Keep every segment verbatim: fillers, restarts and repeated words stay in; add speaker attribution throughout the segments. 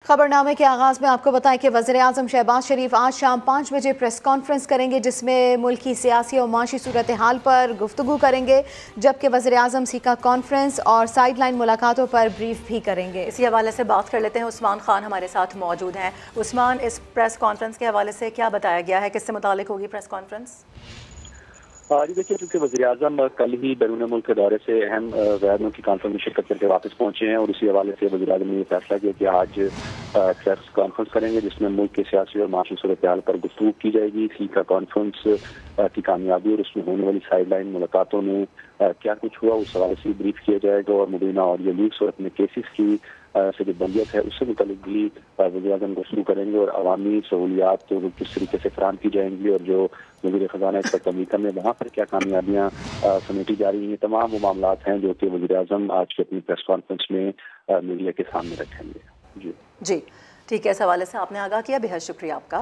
Speaker 1: खबरनामे के आगाज़ में आपको बताएं कि वज़ीर-ए-आज़म शहबाज शरीफ आज शाम पाँच बजे प्रेस कॉन्फ्रेंस करेंगे, जिसमें मुल्क की सियासी और माशी सूरत हाल पर गुफ्तगू करेंगे, जबकि वज़ीर-ए-आज़म सीका कॉन्फ्रेंस और साइड लाइन मुलाकातों पर ब्रीफ भी करेंगे।
Speaker 2: इसी हवाले से बात कर लेते हैं। उस्मान खान हमारे साथ मौजूद हैं। उस्मान, इस प्रेस कॉन्फ्रेंस के हवाले से क्या बताया गया है, किससे मुतालिक होगी प्रेस कॉन्फ्रेंस?
Speaker 3: जी देखिए, चूँकि वज़ीर-ए-आज़म कल ही बैरून मुल्क के दौरे से अहम गैर मुल्की कॉन्फ्रेंस में शिरकत करके वापस पहुंचे हैं और इसी हवाले से वज़ीर-ए-आज़म ने यह फैसला किया कि आज प्रेस कॉन्फ्रेंस करेंगे, जिसमें मुल्क के सियासी और माशी सूरत हाल पर गुफ्तगू की जाएगी। सीका कॉन्फ्रेंस की कामयाबी और उसमें होने वाली साइड लाइन मुलाकातों में क्या कुछ हुआ, उस हवाले से ब्रीफ किया जाएगा और मुबीना ऑडियो लीक्स और अपने केसेस की से जो बंदियत है उससे मुतालिक भी वज़ीर-ए-आज़म गुफ्तगू करेंगे और अवामी सहूलियात तो किस तरीके से फराहम की जाएंगी और जो वज़ीर ख़ज़ाना इस वक्त अमरीका में वहाँ पर क्या कामयाबियाँ समेटी जा रही हैं। तमाम वो मामलात हैं जो कि वज़ीर-ए-आज़म आज की अपनी प्रेस कॉन्फ्रेंस में मीडिया के सामने रखेंगे। जी
Speaker 2: जी ठीक है, इस हवाले से आपने आगाह किया, बेहद शुक्रिया आपका।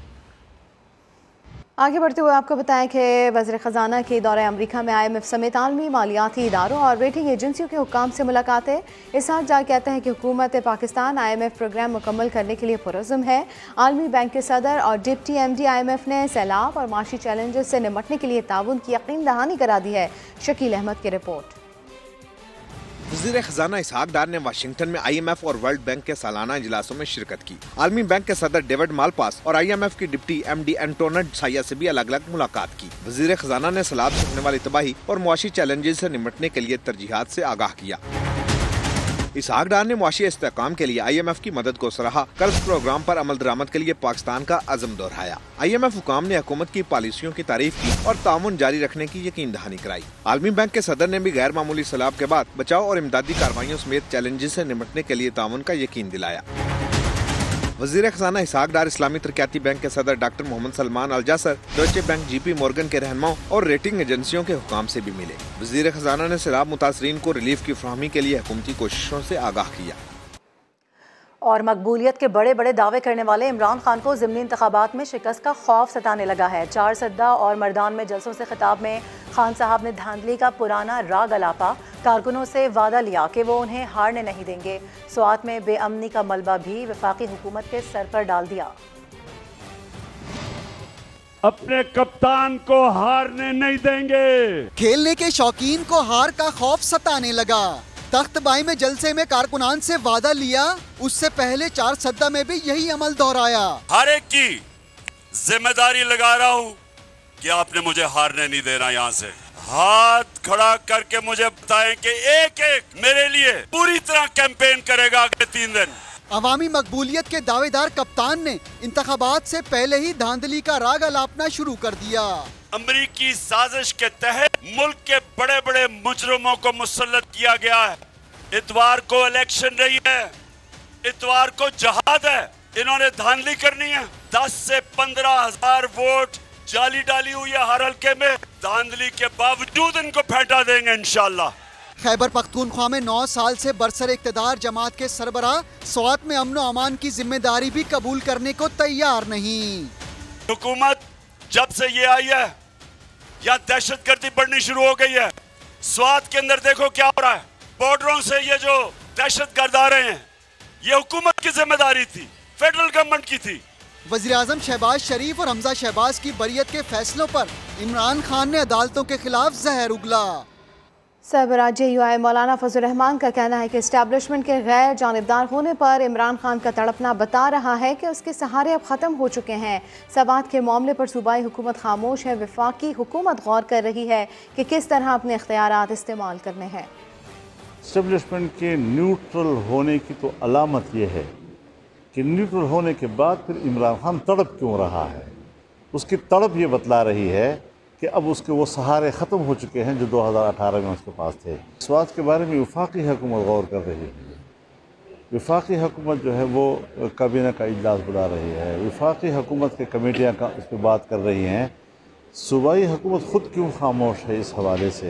Speaker 1: आगे बढ़ते हुए आपको बताएं कि वज़ीर ख़ज़ाना के दौरे अमरीका में आई एम एफ समेत आलमी मालियाती इदारों और रेटिंग एजेंसियों के हुक्काम से मुलाकातें। इसहाक डार कहते हैं कि हुकूमत Pakistan I M F programme मुकम्मल करने के लिए पुरज़्म है। आलमी बैंक के सदर और deputy M D I M F ने सैलाब और माशी चैलेंजेस से निपटने के लिए ताउन की यकीन दहानी करा दी है। शकील अहमद की रिपोर्ट।
Speaker 4: वज़ीर ख़ज़ाना इसहाक डार ने वाशिंगटन में आई एम एफ और वर्ल्ड बैंक के सालाना इजलासों में शिरकत की। आलमी बैंक के सदर डेविड मालपास और आई एम एफ की deputy M D Antoinette Sayeh से भी अलग अलग मुलाकात की। वज़ीर ख़ज़ाना ने सैलाब से होने वाली तबाही और मुआशी चैलेंजेस से निपटने के लिए तरजीहात से आगाह किया। इसहाक डार ने मुआशी इस्तेहकाम के लिए आई एम एफ की मदद को सराहा। कर्ज प्रोग्राम पर अमल दरामद के लिए पाकिस्तान का अज़म दोहराया। आई एम एफ हुकाम ने हुकूमत की पॉलिसियों की तारीफ की और ताउन जारी रखने की यकीन दहानी कराई। आलमी बैंक के सदर ने भी गैर मामूली सैलाब के बाद बचाव और इमदादी कार्रवाइयों समेत चैलेंजेस से निपटने के लिए ताउन का यकीन दिलाया। वज़ीर ख़ज़ाना इसहाक डार इस्लामी तरक्याती बैंक के सदर doctor Mohammad Salman Al Jasser, Deutsche bank, J P Morgan के रहनुमाओं और रेटिंग एजेंसियों के हुकाम से भी मिले। वज़ीर ख़ज़ाना ने सैलाब मुतासरीन को रिलीफ की फराहमी के लिए हुकूमती कोशिशों से आगाह किया।
Speaker 2: और मकबूलियत के बड़े बड़े दावे करने वाले इमरान खान को ज़िमनी इंतखाबात में शिकस्त का खौफ सताने लगा है। चार सद्दा और मर्दान में जलसों से खिताब में खान साहब ने धांधली का पुराना राग अलापा, कारकुनों से वादा लिया कि वो उन्हें हारने नहीं देंगे। स्वात में बेअमनी का मलबा भी वफाकी हुकूमत के सर पर डाल दिया।
Speaker 5: अपने कप्तान को हारने नहीं देंगे।
Speaker 6: खेलने के शौकीन को हार का खौफ सताने लगा। तख्तबाई में जलसे में कारकुनान से वादा लिया, उससे पहले चार सद्दा में भी यही अमल दोहराया।
Speaker 7: हर एक की जिम्मेदारी लगा रहा हूँ कि आपने मुझे हारने नहीं देना। यहाँ से हाथ खड़ा करके मुझे बताएं कि एक एक मेरे लिए पूरी तरह कैंपेन करेगा अगले तीन दिन।
Speaker 6: अवामी मकबूलियत के दावेदार कप्तान ने इंतखाबात से पहले ही धांधली का राग अलापना शुरू कर दिया।
Speaker 7: अमरीकी साजिश के तहत मुल्क के बड़े बड़े मुजरिमों को मुसल्लत किया गया है। इतवार को इलेक्शन रही है, इतवार को जहाद है, इन्होंने धांधली करनी है। दस से पंद्रह हजार वोट जाली डाली हुई है हर हल्के में। धांधली के बावजूद इनको फेंटा देंगे इंशाल्लाह।
Speaker 6: खैबर पख्तूनख्वा में नौ साल से बरसर इक़्तिदार जमात के सरबराह स्वात में अमन व अमान की जिम्मेदारी भी कबूल करने को तैयार नहीं।
Speaker 7: हुकूमत जब से ये आई है या दहशतगर्दी बढ़नी शुरू हो गई है। स्वात के अंदर देखो क्या हो रहा है। बॉर्डरों से ये जो दहशतगर्द आ रहे हैं, ये हुकूमत की जिम्मेदारी थी, फेडरल गवर्नमेंट की थी।
Speaker 6: वज़ीर-ए-आज़म शहबाज शरीफ और हमजा शहबाज की बरियत के फैसलों पर इमरान खान ने अदालतों के खिलाफ जहर उगला।
Speaker 1: सरबराह यू आई मौलाना फजल रहमान का कहना है कि इस्टेब्लिशमेंट के गैर जानिबदार होने पर इमरान खान का तड़पना बता रहा है कि उसके सहारे अब ख़त्म हो चुके हैं। सवात के मामले पर सूबाई हुकूमत खामोश है। वफाकी हुकूमत गौर कर रही है कि किस तरह अपने इख्तियारात इस्तेमाल करने हैं।
Speaker 5: इस्टेब्लिशमेंट के न्यूट्रल होने की तो अलामत यह है कि न्यूट्रल होने के बाद फिर इमरान खान तड़प क्यों रहा है। उसकी तड़प ये बतला रही है कि अब उसके वो सहारे ख़त्म हो चुके हैं जो दो हज़ार अठारह में उसके पास थे। इस बात के बारे में वफाकी हुकूमत गौर कर रही है। वफाकी हुकूमत जो है वो काबीना का इजलास बुला रही है। वफाकी हुकूमत के कमेटियाँ का उस पर बात कर रही हैं। सूबाई हुकूमत ख़ुद क्यों खामोश है इस हवाले से।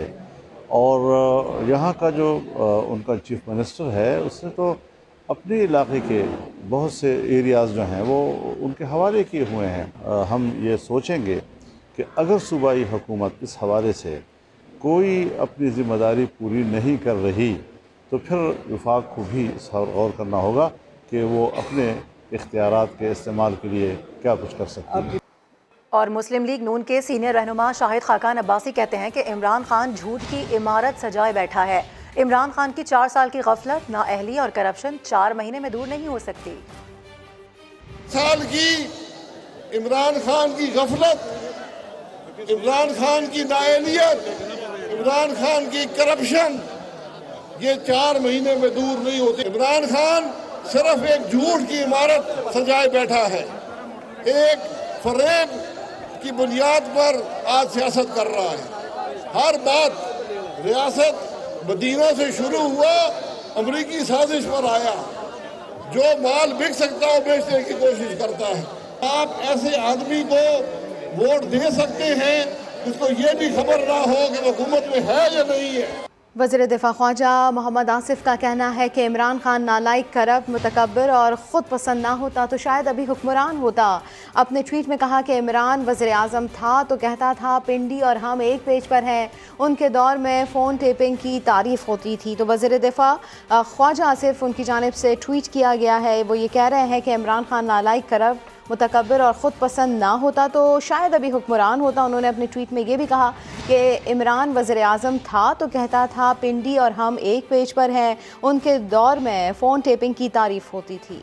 Speaker 5: और यहाँ का जो उनका चीफ मिनिस्टर है उसने तो अपने इलाके के बहुत से एरियाज़ जो हैं वो उनके हवाले किए हुए हैं। हम ये सोचेंगे कि अगर सूबाई हुकूमत इस हवाले से कोई अपनी ज़िम्मेदारी पूरी नहीं कर रही तो फिर वफाक को भी इस पर गौर करना होगा कि वो अपने इख्तियारात के इस्तेमाल के लिए क्या कुछ कर सकते हैं।
Speaker 2: और मुस्लिम लीग नून के सीनियर रहनुमा शाहिद खाकान अब्बासी कहते हैं कि इमरान खान झूठ की इमारत सजाए बैठा है। इमरान खान की चार साल की गफलत, नाअहली और करप्शन चार महीने में दूर नहीं हो सकती।
Speaker 8: साल की इमरान खान की गफलत, इमरान खान की नाअहलियत, इमरान खान की करप्शन, ये चार महीने में दूर नहीं होती। इमरान खान सिर्फ एक झूठ की इमारत सजाए बैठा है, एक फरेब की बुनियाद पर आज सियासत कर रहा है। हर बात रियासत मदीना से शुरू हुआ, अमरीकी साजिश पर आया। जो माल बिक सकता है बेचने की कोशिश करता है। आप ऐसे आदमी को वोट दे सकते हैं जिसको ये भी खबर ना हो कि हुकूमत में है या नहीं है।
Speaker 1: वज़ीर दिफा ख्वाजा मोहम्मद आसिफ का कहना है कि इमरान खान नालायक, करप्ट, मुतकब्बिर और ख़ुद पसंद ना होता तो शायद अभी हुक्मरान होता। अपने ट्वीट में कहा कि इमरान वज़ीर आज़म था तो कहता था पिंडी और हम एक पेज पर हैं। उनके दौर में फ़ोन टेपिंग की तारीफ़ होती थी। तो वज़ीर दिफा ख्वाजा आसिफ उनकी जानिब से ट्वीट किया गया है, वो ये कह रहे हैं कि इमरान खान नालायक, करप्ट, मुतकब्बिर और ख़ुद पसंद ना होता तो शायद अभी हुक्मरान होता। उन्होंने अपने ट्वीट में ये भी कहा कि इमरान वज़ीर आज़म था तो कहता था पिंडी और हम एक पेज पर हैं। उनके दौर में फ़ोन टेपिंग की तारीफ़ होती थी।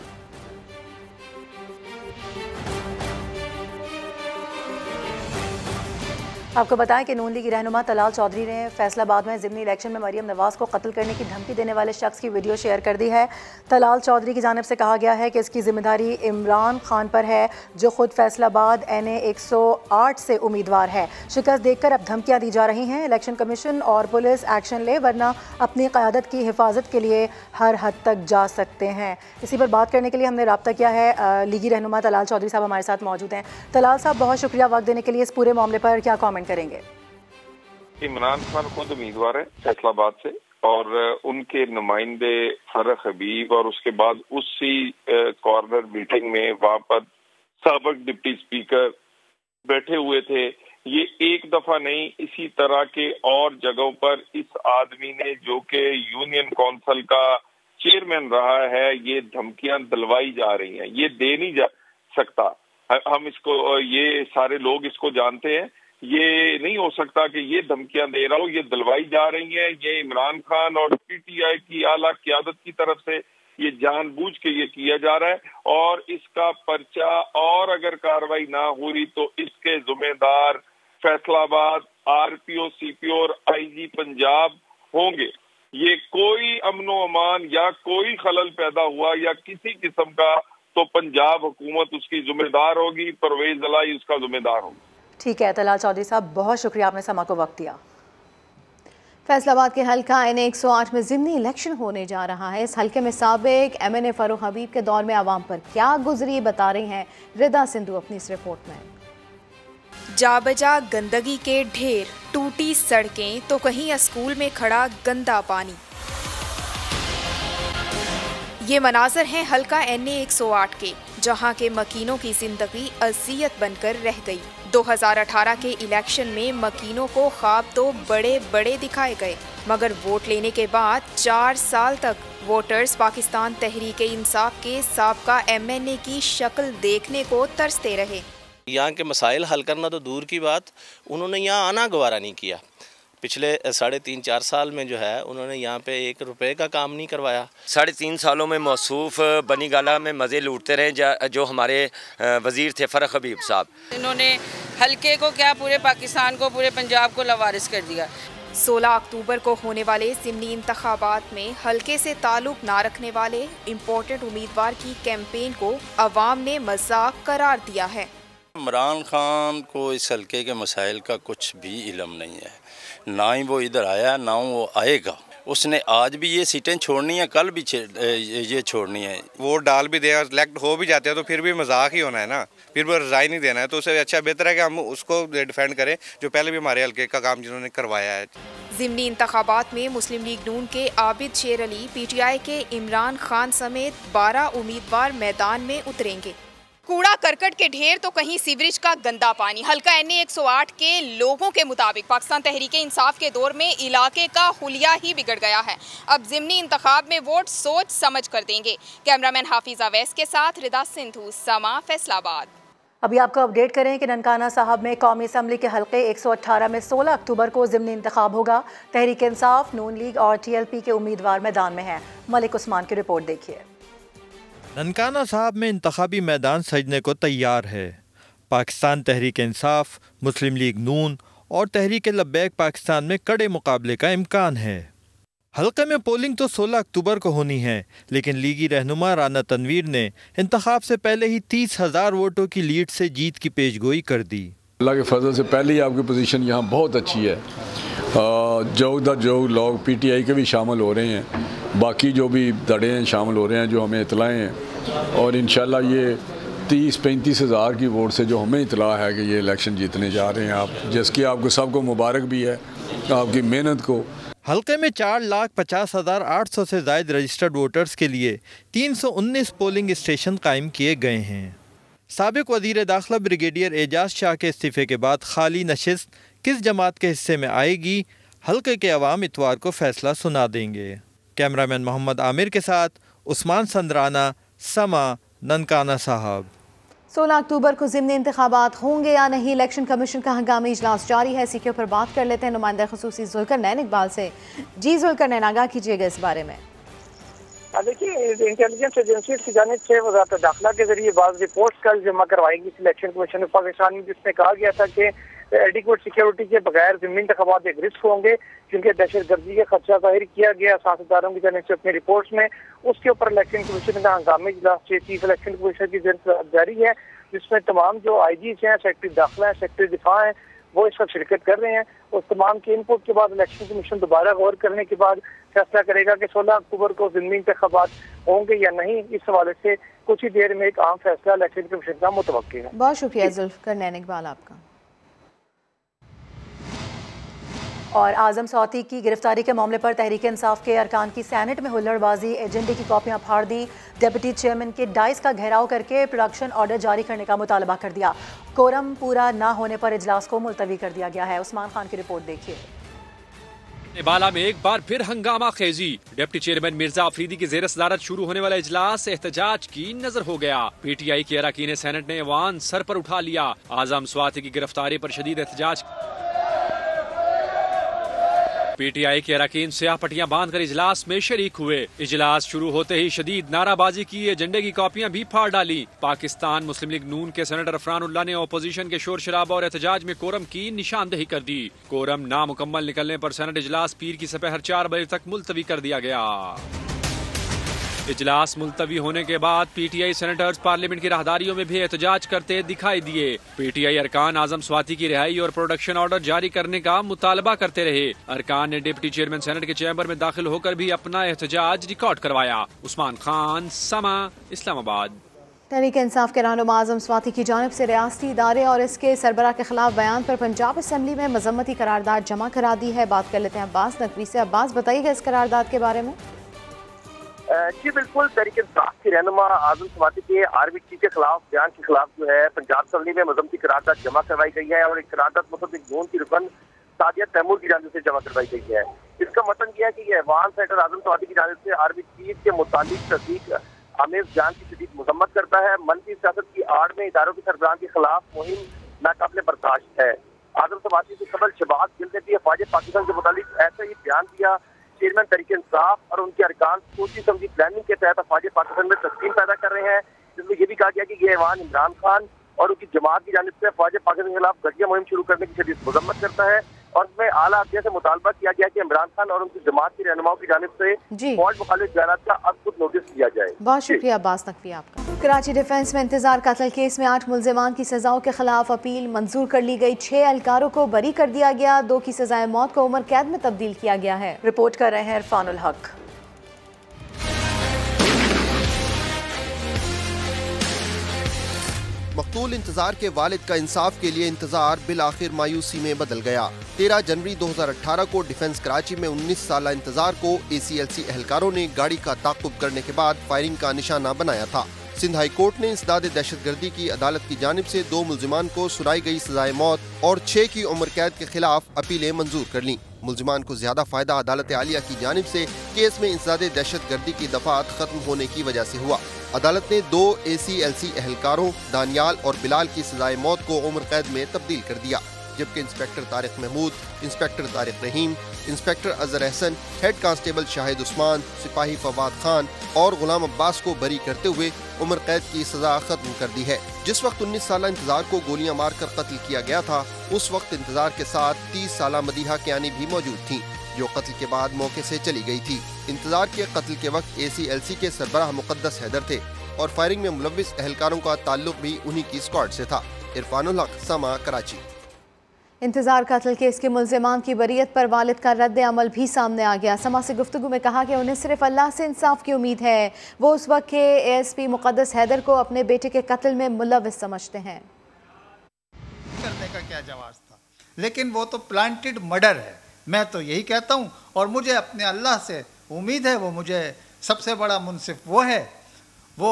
Speaker 2: आपको बताएं कि नून लीग रहनुमा तलाल चौधरी ने फैसलाबाद में ज़िमनी इलेक्शन में मरियम नवाज़ को कत्ल करने की धमकी देने वाले शख्स की वीडियो शेयर कर दी है। तलाल चौधरी की जानिब से कहा गया है कि इसकी जिम्मेदारी इमरान खान पर है, जो खुद फैसलाबाद एन ए एक सौ आठ से उम्मीदवार है। शिकस्त देखकर अब धमकियाँ दी जा रही हैं। इलेक्शन कमीशन और पुलिस एक्शन ले, वरना अपनी क़यादत की हिफाजत के लिए हर हद तक जा सकते हैं। इसी पर बात करने के लिए हमने रब्ता किया है। लीगी रहनुमा तलाल चौधरी साहब हमारे साथ मौजूद हैं। तलाल साहब, बहुत शुक्रिया वक्त देने के लिए। इस पूरे मामले पर क्या कॉमेंट करेंगे?
Speaker 9: इमरान खान खुद उम्मीदवार है फैसलाबाद से और उनके नुमाइंदे फरख हबीब और उसके बाद उसी कॉर्नर मीटिंग में वहां पर साबिक डिप्टी स्पीकर बैठे हुए थे। ये एक दफा नहीं, इसी तरह के और जगहों पर इस आदमी ने, जो कि यूनियन काउंसिल का चेयरमैन रहा है, ये धमकियां दिलवाई जा रही हैं। ये दे नहीं जा सकता। हम इसको, ये सारे लोग इसको जानते हैं। ये नहीं हो सकता कि ये धमकियां दे रहा हो, ये दिलवाई जा रही है। ये इमरान खान और पीटीआई की आला क़यादत की तरफ से ये जानबूझ के ये किया जा रहा है। और इसका पर्चा, और अगर कार्रवाई ना हो रही तो इसके जिम्मेदार फैसलाबाद आरपीओ, सीपीओ और आईजी पंजाब होंगे। ये कोई अमनो अमान या कोई खलल पैदा हुआ या किसी किस्म का, तो पंजाब हुकूमत उसकी जिम्मेदार होगी, परवेज दलाई उसका जिम्मेदार होगी।
Speaker 2: ठीक है तलाल चौधरी साहब, बहुत शुक्रिया, आपने समा को वक्त दिया।
Speaker 1: फैसलाबाद के हल्का एन ए एक सौ आठ में ज़िमनी इलेक्शन होने जा रहा है। इस हल्के में साबिक एम एन ए फरूख हबीब के दौर में आवाम पर क्या गुजरी, बता रही हैं रिदा सिंधु अपनी इस रिपोर्ट में।
Speaker 10: जाबजा गंदगी के ढेर, टूटी सड़कें तो कहीं स्कूल में खड़ा गंदा पानी। ये मनाजर हैं हल्का एन ए एक सौ आठ के, जहां के मकीनों की जिंदगी अज़ियत बनकर रह गई। दो हज़ार अठारह के इलेक्शन में मकीनों को ख्वाब तो बड़े बड़े दिखाए गए, मगर वोट लेने के बाद चार साल तक वोटर्स पाकिस्तान तहरीक-ए-इंसाफ के साबका एम एन ए की शक्ल देखने को तरसते रहे।
Speaker 11: यहाँ के मसाइल हल करना तो दूर की बात, उन्होंने यहाँ आना गवारा नहीं किया। पिछले साढ़े तीन चार साल में जो है उन्होंने यहाँ पे एक रुपए का काम नहीं करवाया।
Speaker 12: साढ़े तीन सालों में मौसूफ बनी गाला में मज़े लूटते रहे जो हमारे वज़ीर थे फरख हबीब साहब।
Speaker 13: इन्होंने हल्के को क्या, पूरे पाकिस्तान को, पूरे पंजाब को लवारिस कर दिया।
Speaker 10: सोलह अक्टूबर को होने वाले ज़िमनी इंतखाबात में हल्के से ताल्लुक़ ना रखने वाले इम्पोर्टेंट उम्मीदवार की कैंपेन को अवाम ने मजाक करार दिया है।
Speaker 14: इमरान खान को इस हल्के के मसाइल का कुछ भी इल्म नहीं है, ना ही वो इधर आया ना वो आएगा। उसने आज भी ये सीटें छोड़नी है, कल भी ये छोड़नी है।
Speaker 4: वोट डाल भी देगा, सिलेक्ट हो भी जाते हैं तो फिर भी मजाक ही होना है ना, फिर वो रिजाइन नहीं देना है। तो उससे अच्छा बेहतर है कि हम उसको डिफेंड करें जो पहले भी हमारे हल्के का काम जिन्होंने करवाया है।
Speaker 10: ज़िमनी इंतखाबात में मुस्लिम लीग नून के आबिद शेर अली, पीटीआई के इमरान खान समेत बारह उम्मीदवार मैदान में उतरेंगे। कूड़ा करकट के ढेर तो कहीं सीवरेज का गंदा पानी। हल्का एन ए एक सौ आठ के लोगों के मुताबिक पाकिस्तान तहरीक इंसाफ के दौर में इलाके का हुलिया ही बिगड़ गया है। अब ज़िमनी इंतखाब में वोट सोच समझ कर देंगे। कैमरामैन हाफिज अवैस के साथ रिदा सिंधु, समा, फैसलाबाद।
Speaker 2: अभी आपको अपडेट करें कि ननकाना साहब में कौमी असम्बली के हल्के एक सौ अठारह में सोलह अक्टूबर को ज़िमनी इंतखाब होगा। तहरीक इंसाफ, नून लीग और टी एल पी के उम्मीदवार मैदान में हैं। मलिक उस्मान की रिपोर्ट देखिए।
Speaker 15: ननकाना साहब में इंतखाबी मैदान सजने को तैयार है। पाकिस्तान तहरीक इंसाफ, मुस्लिम लीग नून और तहरीक लब्बैक पाकिस्तान में कड़े मुकाबले का इम्कान है। हल्के में पोलिंग तो सोलह अक्टूबर को होनी है, लेकिन लीगी रहनुमा राना तनवीर ने इंतखाब से पहले ही तीस हजार वोटों की लीड से जीत की पेशगोई कर दी।
Speaker 16: अल्लाह के फजल से पहले ही आपकी पोजीशन यहाँ बहुत अच्छी है। जो दर जो लोग पी टी आई के भी शामिल हो रहे हैं, बाकी जो भी धड़े हैं शामिल हो रहे हैं, जो हमें इतलाएँ हैं, और इंशाल्लाह ये तीस पैंतीस हज़ार की वोट से जो हमें इतला है कि ये इलेक्शन जीतने जा रहे हैं आप, जिसकी आपको सबको मुबारक भी है आपकी मेहनत को।
Speaker 15: हल्के में चार लाख पचास हज़ार आठ सौ से ज़ायद रजिस्टर्ड वोटर्स के लिए तीन सौ उन्नीस पोलिंग स्टेशन कायम किए गए हैं। साबिक वज़ीर दाखिला ब्रिगेडियर एजाज शाह के इस्तीफ़े के बाद खाली नशिस्त किस जमात के हिस्से में आएगी, हल्के के अवाम इतवार को फैसला सुना देंगे। कैमरामैन मोहम्मद आमिर के साथ उस्मान संदराना, समा, ननकाना साहब।
Speaker 1: सोलह अक्टूबर को ज़िमनी इंतखाबात होंगे या नहीं, इलेक्शन कमीशन का हंगामी इजलास जारी है। सीक्यू पर बात कर लेते हैं नुमाइंदा ख़ुसूसी ज़ुल्करनैन इकबाल से। जी ज़ुल्करनैन, आगाह कीजिएगा इस बारे में।
Speaker 17: देखिए, इंटेलिजेंस एजेंसी की जानिब से वज़ारत दाखिला के जरिए बाज़ रिपोर्ट्स कल जमा करवाई गई इलेक्शन कमीशन ऑफ पाकिस्तान में, जिसमें कहा गया था कि एडिक्वेट सिक्योरिटी के बगैर ज़िमनी इंतखाबात एक रिस्क होंगे, जिनके दहशत गर्दी का खदशा जाहिर किया गया सियासतदानों की जानिब से अपनी रिपोर्ट्स में। उसके ऊपर इलेक्शन कमीशन का हंगामी इजलास चीफ इलेक्शन कमीशन की जारी है, जिसमें तमाम जो आई जी हैं, सेक्रेटरी दाखिला हैं, सेक्रेटरी दिफा हैं, वो इस वक्त शिरकत कर रहे हैं। उस तमाम के इनपुट के बाद इलेक्शन कमीशन दोबारा गौर करने के बाद फैसला करेगा कि सोलह अक्टूबर को ज़िमनी इंतखाबात होंगे या नहीं। इस हवाले से कुछ ही देर में एक आम फैसला इलेक्शन कमीशन का मुतवक्किल है।
Speaker 1: बहुत शुक्रिया ज़ुल्करनैन इकबाल आपका।
Speaker 2: और आजम सौती की गिरफ्तारी के मामले पर तहरीक इंसाफ के अरकान की सैनेट में हुल्लड़बाजी, एजेंडे की कॉपियां फाड़ दी, डिप्टी चेयरमैन के डाइस का घेराव करके प्रोडक्शन ऑर्डर जारी करने का मुतालबा कर दिया। कोरम पूरा ना होने पर इजलास को मुलतवी कर दिया गया है। उस्मान खान की रिपोर्ट देखिए।
Speaker 18: बाला में एक बार फिर हंगामा खेजी, डिप्टी चेयरमैन मिर्जा अफरीदी की जेर सदारत शुरू होने वाला इजलास एहतजाज की नजर हो गया। पीटीआई के अरकान सैनेट ने ऐवान सर पर उठा लिया। आजम स्वाति की गिरफ्तारी पर शदीद एहतजाज। पीटीआई के अरकान स्याह पट्टियां बांधकर इजलास में शरीक हुए। इजलास शुरू होते ही शदीद नाराबाजी की, एजेंडे की कॉपियां भी फाड़ डाली। पाकिस्तान मुस्लिम लीग नून के सेनेटर अफरानुल्लाह ने अपोजिशन के शोर शराबा और एहतजाज में कोरम की निशानदेही कर दी। कोरम नामुकम्मल निकलने पर सेनेट इजलास पीर की सपहर चार बजे तक मुलतवी कर दिया गया। इजलास मुलतवी होने के बाद पीटीआई सेनेटर्स पार्लियामेंट की राहदारियों में भी एहतजाज करते दिखाई दिए। पीटीआई अरकान आजम स्वाति की रिहाई और प्रोडक्शन ऑर्डर जारी करने का मुतालबा करते रहे। अरकान ने डिप्टी चेयरमैन सेनेट के चैम्बर में दाखिल होकर भी अपना एहतजाज रिकॉर्ड करवाया। उस्मान खान, समा, इस्लामाबाद।
Speaker 1: तहरीक इंसाफ के रहनुमा आजम स्वाति की जानिब से रियासती इदारे और इसके सरबराह के खिलाफ बयान पर पंजाब असम्बली में मजम्मती करारदाद जमा करा दी है। बात कर लेते हैं अब्बास नकवी से। अब्बास, बताइएगा इस करारदाद के बारे में।
Speaker 17: जी बिल्कुल, तहरीक इंसाफ की रहनुमा आजम स्वाति के आरबीटी के खिलाफ बयान के खिलाफ जो है पंजाब असम्बली में मजम्मती करारदाद जमा करवाई गई है और एक करारदाद मतलब एक जोन की रुकन सादिया तैमूर की जानिब से जमा करवाई गई है। इसका मतलब यह है कि यह ऐवान सेनेटर आजम स्वाति की जानिब से आरबीटी के मुतालिक तस्दीक आमेज बयान की शदीद मजम्मत करता है। मनफी सियासत की आड़ में इदारों के सरबराह के खिलाफ मुहिम नाकाबिले बर्दाश्त है। आजम स्वाति से कबल शहबाज गिल ने भी अफवाज पाकिस्तान के मुतालिक ऐसा ही बयान दिया। चेयरमैन तहरीक इंसाफ और उनके अरकान सोची समझी प्लानिंग के तहत अफवाज पाकिस्तान में तस्लीम पैदा कर रहे हैं, जिसमें यह भी कहा गया कि ये ऐवान इमरान खान और उनकी जमात की जानिब से अफवाज पाकिस्तान के खिलाफ घटिया मुहिम शुरू करने की शदीद मजम्मत करता है। और उसमें आला अदलिया से मुतालबा किया गया कि इमरान खान और उनकी जमात की रहनुमाओं की जानिब से फौज मुखालिफ बयानात का अब खुद नोटिस दिया जाए।
Speaker 1: बहुत शुक्रिया अब्बास नकवी आपका। कराची डिफेंस में इंतजार कत्ल केस में आठ मुल्जिमान की सजाओं के खिलाफ अपील मंजूर कर ली गई। छह एहलकारों को बरी कर दिया गया। दो की सजाए मौत को उम्र कैद में तब्दील किया गया है।
Speaker 2: रिपोर्ट कर रहे हैं इरफानुल हक।
Speaker 19: मकतूल इंतजार के वालिद का इंसाफ के लिए इंतजार बिलाखिर मायूसी में बदल गया। तेरह जनवरी दो हजार अठारह को डिफेंस कराची में उन्नीस साल इंतजार को ए सी एल सी एहलकारों ने गाड़ी का ताक़ुब करने के बाद फायरिंग का निशाना बनाया था। सिंध हाई कोर्ट ने इंसदाद दहशतगर्दी की अदालत की जानिब से दो मुल्जिमान को सुनाई गई सजाए मौत और छह की उम्र कैद के खिलाफ अपीलें मंजूर कर लीं। मुल्जिमान को ज्यादा फायदा अदालत आलिया की जानिब से केस में इंसदाद दहशतगर्दी की दफात खत्म होने की वजह से हुआ। अदालत ने दो ए सी एल सी एहलकारों दानियाल और बिलाल की सजाए मौत को उम्र कैद में तब्दील कर दिया, जबकि inspector Tariq Mahmood, inspector Tariq Rahim, inspector Azhar Ahsan, head constable Shahid Usman, सिपाही फवाद खान और गुलाम अब्बास को बरी करते हुए उम्र कैद की सजा खत्म कर दी है। जिस वक्त उन्नीस साल इंतजार को गोलियां मारकर कत्ल किया गया था, उस वक्त इंतजार के साथ तीस साल मदीहा कियानी भी मौजूद थी, जो कत्ल के बाद मौके से चली गई थी। इंतजार के कत्ल के वक्त ए सी एल सी के सरबराह मुकद्दस हैदर थे और फायरिंग में मुलव्विस एहलकारों का ताल्लुक भी उन्हीं की स्क्वाड से था। इरफानुल हक, समा, कराची।
Speaker 1: इंतजार कत्ल केस के मुल्जिमान की बरीयत पर वालिद का रद्द अमल भी सामने आ गया। समा से गुफ्तगू में कहा कि उन्हें सिर्फ अल्लाह से इंसाफ की उम्मीद है। वो उस वक्त के A S P Muqaddas Haider को अपने बेटे के कत्ल में मुलव्विस समझते हैं।
Speaker 20: करने का क्या जवाब था, लेकिन वो तो प्लांटेड मर्डर है। मैं तो यही कहता हूँ और मुझे अपने अल्लाह से उम्मीद है, वो मुझे सबसे बड़ा मुनसिफ वो है, वो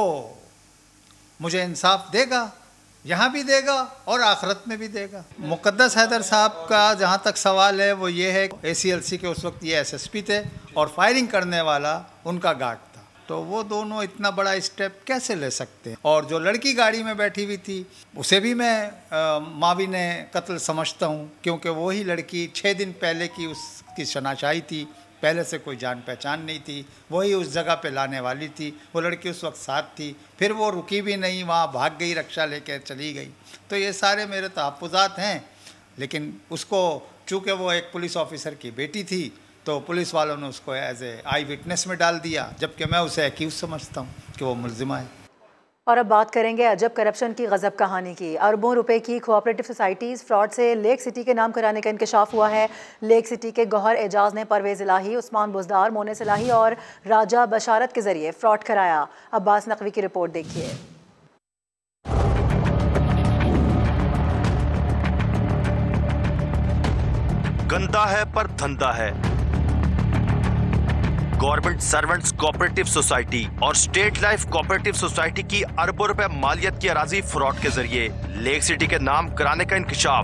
Speaker 20: मुझे इंसाफ देगा, यहाँ भी देगा और आखिरत में भी देगा। मुकद्दस हैदर साहब का जहाँ तक सवाल है वो ये है, ए सी एल सी के उस वक्त ये एस एस पी थे और फायरिंग करने वाला उनका गार्ड था, तो वो दोनों इतना बड़ा स्टेप कैसे ले सकते हैं। और जो लड़की गाड़ी में बैठी हुई थी उसे भी मैं मावी ने कत्ल समझता हूँ, क्योंकि वही लड़की छः दिन पहले की उसकी शनाशाई थी, पहले से कोई जान पहचान नहीं थी, वही उस जगह पे लाने वाली थी। वो लड़की उस वक्त साथ थी, फिर वो रुकी भी नहीं, वहाँ भाग गई, रक्षा लेकर चली गई। तो ये सारे मेरे तहफ़्फ़ुज़ात हैं, लेकिन उसको चूँकि वो एक पुलिस ऑफिसर की बेटी थी तो पुलिस वालों ने उसको एज ए आई विटनेस में डाल दिया, जबकि मैं उसे एक्यूज़ समझता हूँ कि वो मुल्ज़िमा है।
Speaker 2: और अब बात करेंगे अजब करप्शन की गजब कहानी की। अरबों रुपए की कोऑपरेटिव सोसाइटीज़ फ्रॉड से लेक सिटी के नाम कराने का इंकशाफ हुआ है। लेक सिटी के गौहर एजाज ने परवेज़ इलाही, उस्मान बुज़दार, मोनिस इलाही और राजा बशारत के जरिए फ्रॉड कराया। अब्बास नकवी की रिपोर्ट देखिए।
Speaker 21: गंदा है पर धंधा है। गवर्नमेंट सर्वेंट्स कोऑपरेटिव सोसाइटी और स्टेट लाइफ कोऑपरेटिव सोसाइटी की अरबों रुपए मालियत की अराजी फ्रॉड के जरिए लेक सिटी के नाम कराने का इंकशाफ।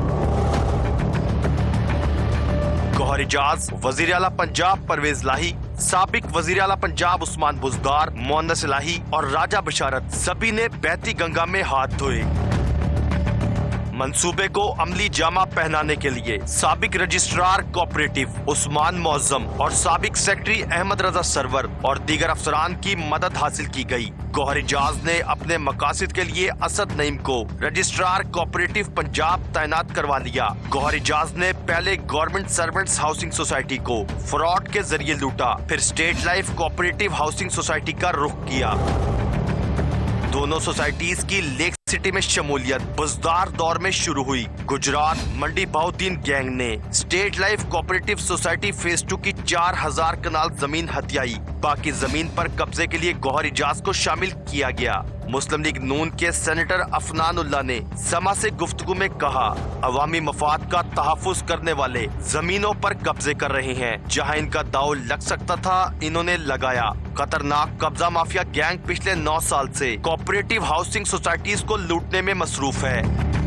Speaker 21: गौहर एजाज, वजीर आला पंजाब परवेज इलाही, साबिक वजीर आला पंजाब उस्मान बुज़दार, मोनिस इलाही और राजा बशारत सभी ने बहती गंगा में हाथ धोए। मंसूबे को अमली जामा पहनाने के लिए साबिक रजिस्ट्रार कोऑपरेटिव उस्मान मौज़म और साबिक सेक्रेटरी अहमद रजा सरवर और दीगर अफसरान की मदद हासिल की गई। गौहर एजाज ने अपने मकासद के लिए असद नईम को रजिस्ट्रार कोऑपरेटिव पंजाब तैनात करवा लिया। गौहर एजाज ने पहले गवर्नमेंट सर्वेंट्स हाउसिंग सोसाइटी को फ्रॉड के जरिए लूटा, फिर state life cooperative housing society का रुख किया। दोनों सोसाइटीज की लेक सिटी में शमूलियत बुज़दार दौर में शुरू हुई। गुजरात मंडी बहुद्दीन गैंग ने state life cooperative society phase two की चार हजार कनाल जमीन हथियाई। बाकी जमीन पर कब्जे के लिए गौहर एजाज को शामिल किया गया। मुस्लिम लीग नून के सेनेटर अफनान उल्लाह ने समा से गुफ्तगू में कहा, अवामी मफाद का तहफ़्फ़ुज़ करने वाले जमीनों पर कब्जे कर रहे हैं। जहां इनका दाव लग सकता था इन्होंने लगाया। खतरनाक कब्जा माफिया गैंग पिछले नौ साल से कोऑपरेटिव हाउसिंग सोसाइटीज को लूटने में मसरूफ है।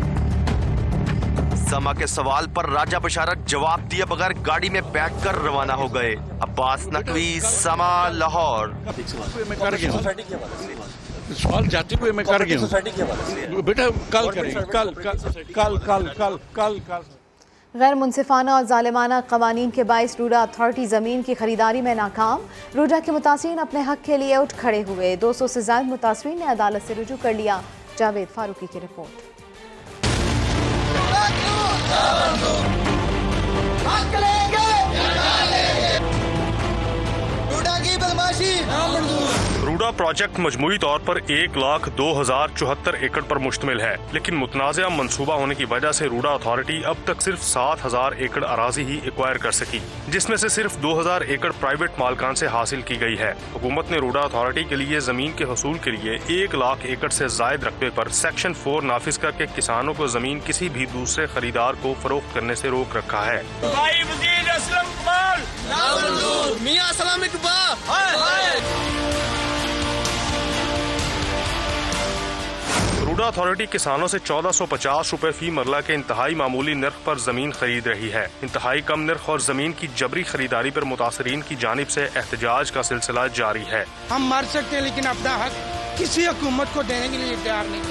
Speaker 21: समा के सवाल पर राजा बशारत जवाब दिए बगैर गाड़ी में बैठकर रवाना हो गए। अब्बास नकवी, समा, लाहौर।
Speaker 22: सवाल जाते हुए मैं कर गया हूँ बेटा, कल करेंगे, कल कल कल कल कल कल कल
Speaker 1: गैर मुनसिफाना और जालिमाना कवानीन के बाइस रूडा अथॉरिटी ज़मीन की खरीदारी में नाकाम। रूडा के मुतासरीन अपने हक के लिए उठ खड़े हुए। दो सौ से ज्यादा मुतासरीन ने अदालत से रुजू कर लिया। जावेद फारूकी की रिपोर्ट।
Speaker 23: रूडा प्रोजेक्ट मजमूई तौर पर एक लाख दो हजार चौहत्तर एकड़ पर मुश्तमिल है, लेकिन मुतनाज़ा मंसूबा होने की वजह से रूडा अथॉरिटी अब तक सिर्फ सात हजार एकड़ अराजी ही एक्वायर कर सकी, जिसमें से सिर्फ दो हजार एकड़ प्राइवेट मालकान से हासिल की गई है। हुकूमत ने रूडा अथॉरिटी के लिए जमीन के हसूल के लिए एक लाख एकड़ से जायद रकबे पर सेक्शन फोर नाफिज करके किसानों को जमीन किसी भी दूसरे खरीदार को फरोख्त करने से रोक रखा है। रूडा अथॉरिटी किसानों से चौदह सौ पचास रूपए फी मरला के इंतहाई मामूली निर्ख पर जमीन खरीद रही है। इंतहाई कम निर्ख और जमीन की जबरी खरीदारी पर मुतासरीन की जानिब से एहतजाज का सिलसिला जारी है।
Speaker 3: हम मर सकते हैं लेकिन अपना हक किसी हुकूमत को देने के लिए तैयार नहीं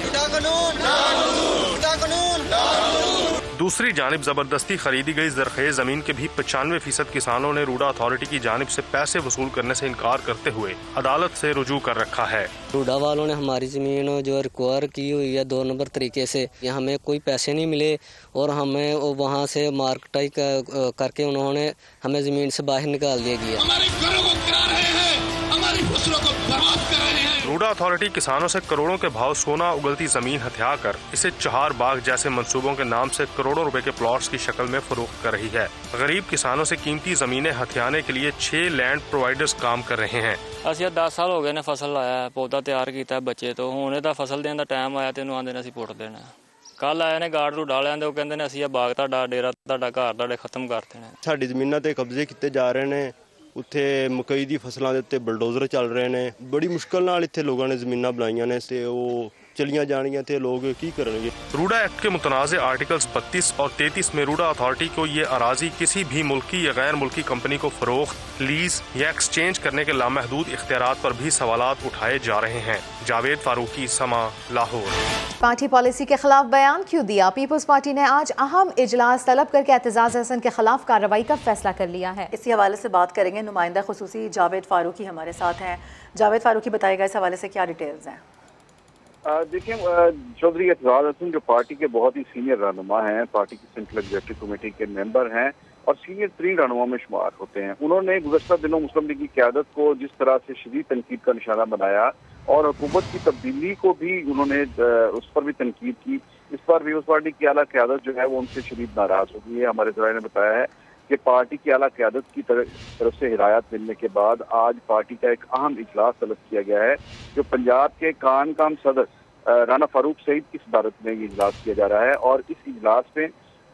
Speaker 3: है।
Speaker 23: दूसरी जानिब जबरदस्ती खरीदी गई जरखेज जमीन के भी पचानवे फीसद किसानों ने रूडा अथॉरिटी की जानिब से पैसे वसूल करने से इनकार करते हुए अदालत से रुजू कर रखा है।
Speaker 6: रूडा वालों ने हमारी जमीन जो रिक्वायर की हुई है दो नंबर तरीके से, हमें कोई पैसे नहीं मिले और हमें वहाँ से मार्केटाई करके उन्होंने हमें जमीन से बाहर निकाल दिया गया। हमारे घरों को गिरा रहे हैं, हमारी फसलों को बर्बाद कर रहे हैं।
Speaker 23: रूडा अथॉरिटी किसानों से करोड़ों के भाव सोना उगलती जमीन हथिया कर इसे चहार बाग जैसे मंसूबों के नाम से करोड़ों रुपए के प्लॉट्स की शक्ल में फरोख्त कर रही है। गरीब किसानों से कीमती जमीनें हथियाने के लिए छह लैंड प्रोवाइडर्स काम कर रहे हैं।
Speaker 6: ਅਸੀਂ दस साल हो गए ने फसल लाया पौधा तैयार किया बच्चे तो हुणे दा फसल देने दा टाइम आया तेनू आंदे ने ਅਸੀਂ पुट देना। ਕੱਲ ਆਏ ਨੇ ਗਾਰਡ ਨੂੰ ਡਾਲਿਆਂ ਦੇ ਉਹ ਕਹਿੰਦੇ ਨੇ ਅਸੀਂ ਇਹ ਬਾਗ ਤੁਹਾਡਾ ਡੇਰਾ ਤੁਹਾਡਾ ਘਰ ਤੁਹਾਡੇ ਖਤਮ ਕਰ ਦੇਣਾ।
Speaker 7: ਸਾਡੀ ਜ਼ਮੀਨਾਂ ਤੇ ਕਬਜ਼ੇ ਕੀਤੇ ਜਾ ਰਹੇ ਨੇ, ਉੱਥੇ ਮਕਈ ਦੀ ਫਸਲਾਂ ਦੇ ਉੱਤੇ ਬਲਡੋਜ਼ਰ ਚੱਲ ਰਹੇ ਨੇ। ਬੜੀ ਮੁਸ਼ਕਲ ਨਾਲ ਇੱਥੇ ਲੋਕਾਂ ਨੇ ਜ਼ਮੀਨਾਂ ਬਣਾਈਆਂ ਨੇ ਤੇ ਉਹ चलियां जानियां थे लोग की करेंगे।
Speaker 23: रूडा एक्ट के मुतनाज़ आर्टिकल्स बत्तीस और तैंतीस में रूडा अथॉरिटी को ये अराजी किसी भी मुल्की या गैर मुल्की कंपनी को फरोख्त, लीज या एक्सचेंज करने के लामहदूद इख्तियारात पर भी सवालात उठाए जा रहे हैं। जावेद फारूकी, समा, लाहौर।
Speaker 1: पार्टी पॉलिसी के खिलाफ बयान क्यों दिया? पीपल्स पार्टी ने आज अहम इजलास तलब करके एतजाज हसन के खिलाफ कार्रवाई का फैसला कर लिया है।
Speaker 2: इसी हवाले से बात करेंगे, नुमाइंदा खुसूसी जावेद फारूकी हमारे साथ हैं। जावेद फारूकी बताएगा इस हवाले से क्या डिटेल्स हैं?
Speaker 24: देखिए, चौधरी एतजाज हसन जो पार्टी के बहुत ही सीनियर रहनुमा हैं, पार्टी की सेंट्रल एग्जीक्यूटिव कमेटी के मेंबर हैं और सीनियर तीन रहनुमा में शुमार होते हैं। उन्होंने गुज़श्ता दिनों मुस्लिम लीग की क़यादत को जिस तरह से शदीद तनकीद का निशाना बनाया और हुकूमत की तब्दीली को भी उन्होंने उस पर भी तनकीद की, इस पर पीपल्स पार्टी की आला क़यादत जो है वो उनसे शदीद नाराज़ हो गई है। हमारे ज़राए ने बताया है कि पार्टी की आला क़यादत की तरफ से हिदायत मिलने के बाद आज पार्टी का एक अहम इजलास तलब किया गया है, जो पंजाब के कान काम सदर राना फारूक सईद की सदारत में ये इजलास किया जा रहा है और इस इजलास में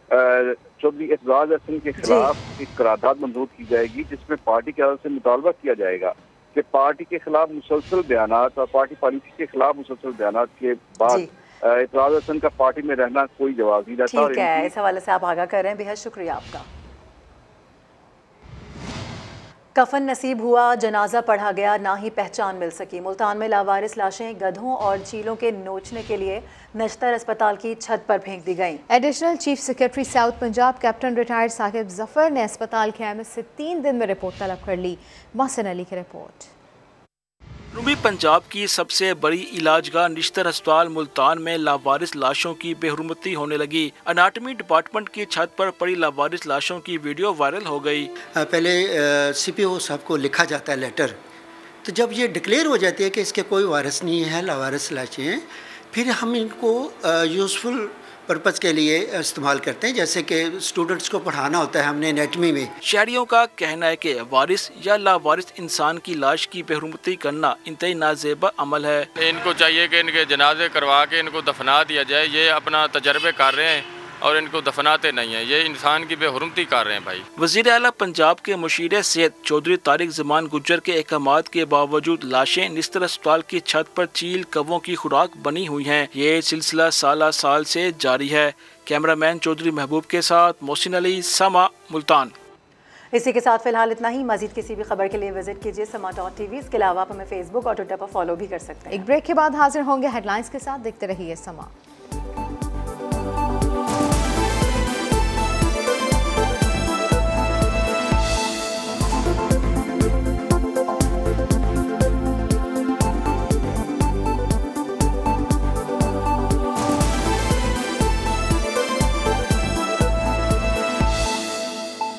Speaker 24: चौधरी एतजाज हसन के खिलाफ एक करारदाद मंजूर की जाएगी, जिसमें पार्टी की से मुतालबा किया जाएगा कि पार्टी के खिलाफ मुसलसल बयानात और पार्टी पॉलिसी के खिलाफ मुसलसल बयानात के बाद एतजाज हसन का पार्टी में रहना कोई जवाब नहीं रहता।
Speaker 2: ठीक है, इस हवाले से आप आगाह कर रहे हैं, बेहद शुक्रिया आपका। कफन नसीब हुआ, जनाजा पढ़ा गया, ना ही पहचान मिल सकी। मुल्तान में लावारिस लाशें गधों और चीलों के नोचने के लिए नश्तर अस्पताल की छत पर फेंक दी गईं।
Speaker 1: Additional chief secretary south Punjab captain retired Saqib Zafar ने अस्पताल के एम एस से तीन दिन में रिपोर्ट तलब कर ली। मोहसिन अली की रिपोर्ट।
Speaker 25: जनूबी पंजाब की सबसे बड़ी इलाजगाह निश्तर अस्पताल मुल्तान में लावारिस लाशों की बेहुरमती होने लगी। अनाटमी डिपार्टमेंट की छत पर पड़ी लावारिस लाशों की वीडियो वायरल हो गई।
Speaker 26: पहले सी पी ओ साहब को लिखा जाता है लेटर, तो जब ये डिक्लेयर हो जाती है कि इसके कोई वारिस नहीं है, लावारिस लाशें हैं, फिर हम इनको यूज़फुल पर्पज़ के लिए इस्तेमाल करते हैं, जैसे कि स्टूडेंट्स को पढ़ाना होता है हमने एनेटमी में।
Speaker 25: शहरियों का कहना है कि वारिस या लावारिस इंसान की लाश की बेहुरमती करना इंतहाई नाजेबा अमल है।
Speaker 27: इनको चाहिए कि इनके जनाजे करवा के इनको दफना दिया जाए। ये अपना तजर्बे कर रहे हैं और इनको दफनाते नहीं है, ये इंसान की बेहुरमती कर रहे हैं भाई।
Speaker 25: वज़ीर आला पंजाब के मुशीर सेहत चौधरी तारिक ज़मान गुज्जर के अहकामात के बावजूद लाशें निस्तर अस्पताल की छत पर चील कौवों की खुराक बनी हुई हैं। ये सिलसिला साला साल से जारी है। कैमरामैन चौधरी महबूब के साथ मोहसिन अली, समा, मुल्तान।
Speaker 2: इसी के साथ फिलहाल इतना ही। मजीद किसी भी खबर के लिए विजिट कीजिए समा डॉट टी वी। इसके अलावा आप हमें फेसबुक और ट्विटर पर फॉलो भी कर सकते हैं।
Speaker 1: एक ब्रेक के बाद हाजिर होंगे हेडलाइंस के साथ। देखते रहिए समा।